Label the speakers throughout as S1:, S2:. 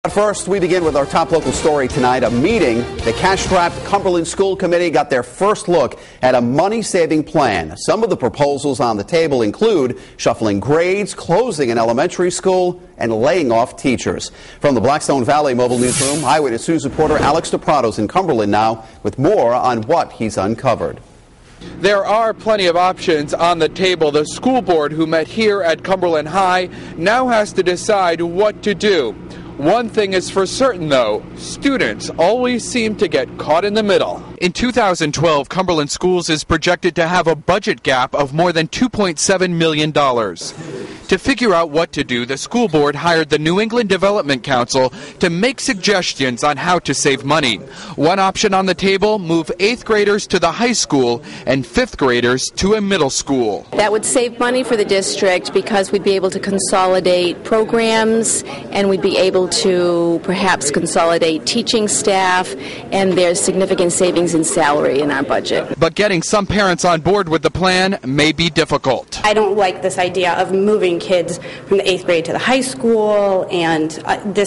S1: First, we begin with our top local story tonight. A meeting. The cash-strapped Cumberland School Committee got their first look at a money-saving plan. Some of the proposals on the table include shuffling grades, closing an elementary school, and laying off teachers. From the Blackstone Valley Mobile Newsroom, Eyewitness News reporter Alex DePrado's in Cumberland now with more on what he's uncovered.
S2: There are plenty of options on the table. The school board, who met here at Cumberland High, now has to decide what to do. One thing is for certain, though, students always seem to get caught in the middle. In 2012, Cumberland Schools is projected to have a budget gap of more than $2.7 million. To figure out what to do, the school board hired the New England Development Council to make suggestions on how to save money. One option on the table, move 8th graders to the high school and 5th graders to a middle school.
S3: That would save money for the district because we'd be able to consolidate programs and we'd be able to perhaps consolidate teaching staff, and there's significant savings in salary in our budget.
S2: But getting some parents on board with the plan may be difficult.
S4: I don't like this idea of moving kids from the 8th grade to the high school, and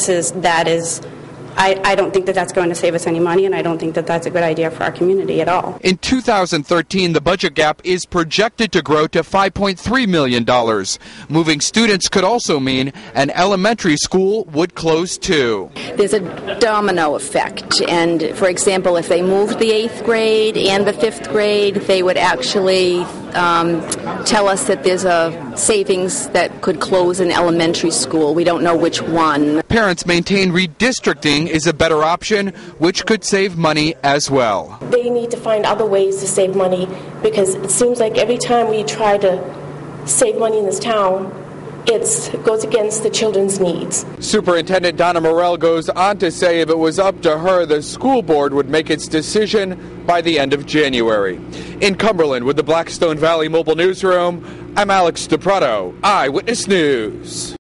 S4: I don't think that that's going to save us any money, and I don't think that that's a good idea for our community at all.
S2: In 2013, the budget gap is projected to grow to $5.3 million. Moving students could also mean an elementary school would close too.
S3: There's a domino effect, and for example, if they moved the 8th grade and the 5th grade, they would actually tell us that there's a savings that could close an elementary school. We don't know which one.
S2: Parents maintain redistricting is a better option, which could save money as well.
S5: They need to find other ways to save money, because it seems like every time we try to save money in this town, it goes against the children's needs.
S2: Superintendent Donna Morell goes on to say if it was up to her, the school board would make its decision by the end of January. In Cumberland with the Blackstone Valley Mobile Newsroom, I'm Alex DePrado, Eyewitness News.